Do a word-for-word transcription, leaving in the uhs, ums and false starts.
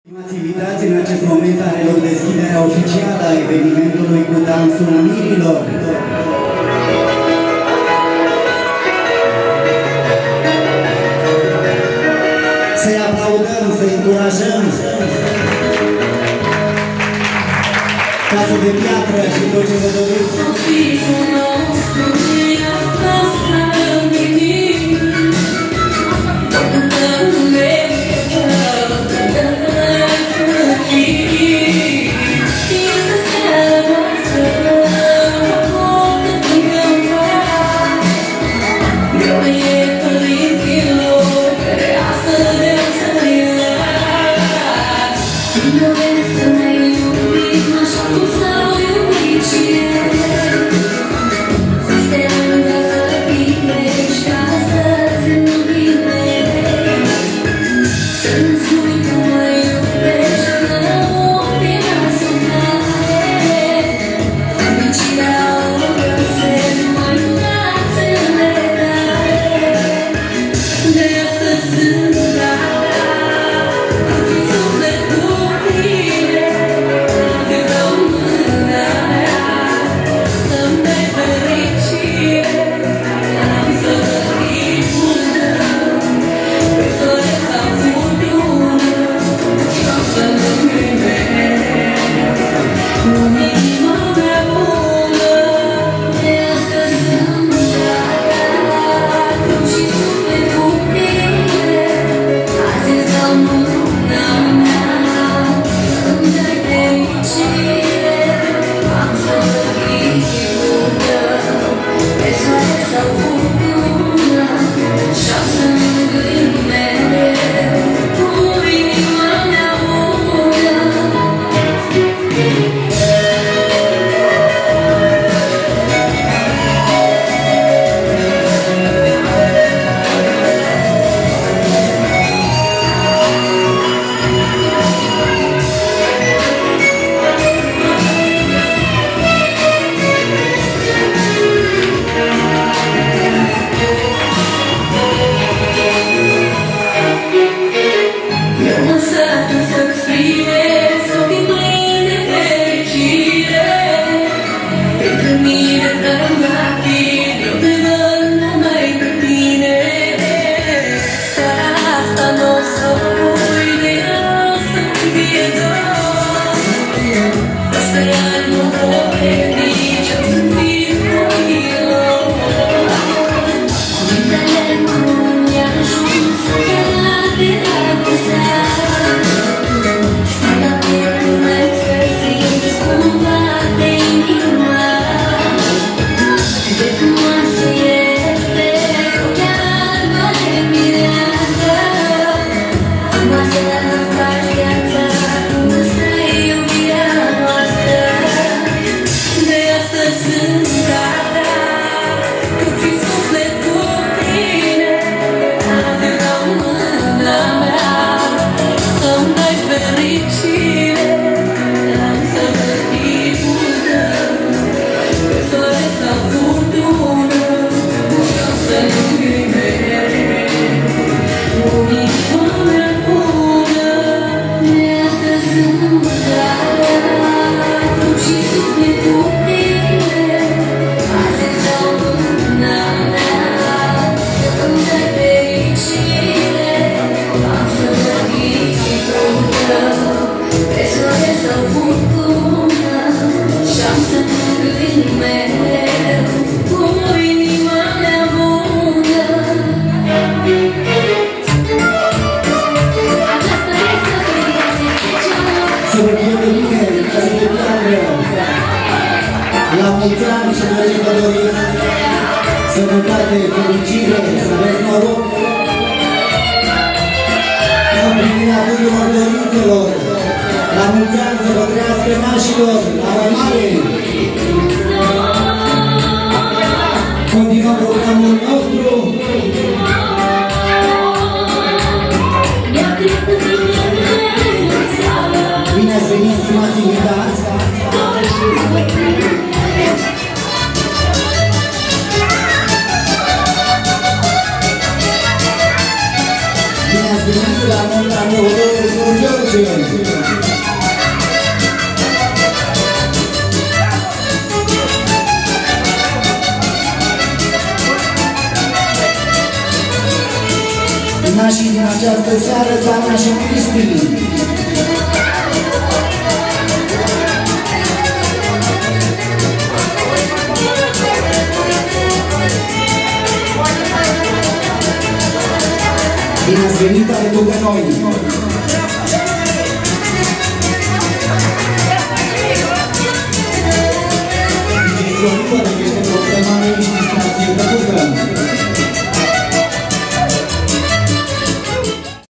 Stimați invitați, în acest moment are loc deschiderea oficială a evenimentului cu dansul mirilor. Să-i aplaudăm, să-i încurajăm. Casă de piatră și tot ce vă doriți. La mulți ani și să vă doriți sănătate, fericire, să aveți noroc. Împlinirea tuturor dorințelor. La mulți ani să vă trăiască nașilor, la mai mare. Continuăm programul nostru. Bine ați venit, stimați invitați. Bine ați venit la Montanul George. Nașii din această seară, Dana și Cristi. Bine ați venit alături de noi! Din